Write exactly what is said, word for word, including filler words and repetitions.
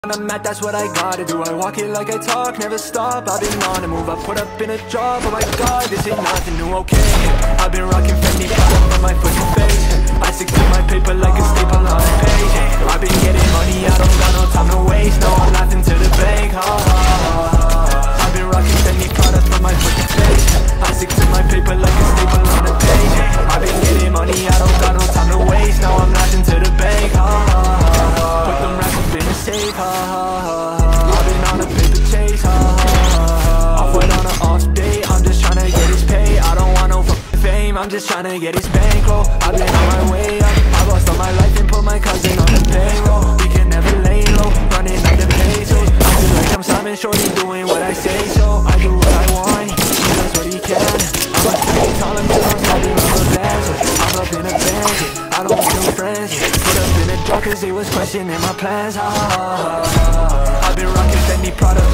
When I'm at, that's what I gotta do. I walk it like I talk, never stop. I've been on the move, I put up in a job. Oh my god, this ain't nothing new, okay. I've been rocking Fendi product from my foot to face. I stick to my paper like a staple on a page. I've been getting money, I don't got no time to waste. No, I'm laughing to the bank, ha ha ha. I've been rocking Fendi product from my foot to face. I stick to my paper like a staple on a page. I've been getting money, I don't got no time to waste. Now I'm laughing to the bank, ha ha ha. Put them racks up in a safe, ha ha ha. I've been on a paper chase, ha ha ha. Off white on an off day, I'm just tryna get his pay. I don't want no f***ing fame, I'm just tryna get his bankroll. I've been on my way up, I lost all my life and put my cousin on the payroll. We can never lay low, running up the pesos. I feel like I'm Simon Shorty doing what I say, so I do what I want, he does what he can. I'm a straight, call him till I'm smoking on the bands. I'm up in a band, I don't want no friends. Put up in a drunk cause they was questioning my plans, ah. I've been rocking Fendi product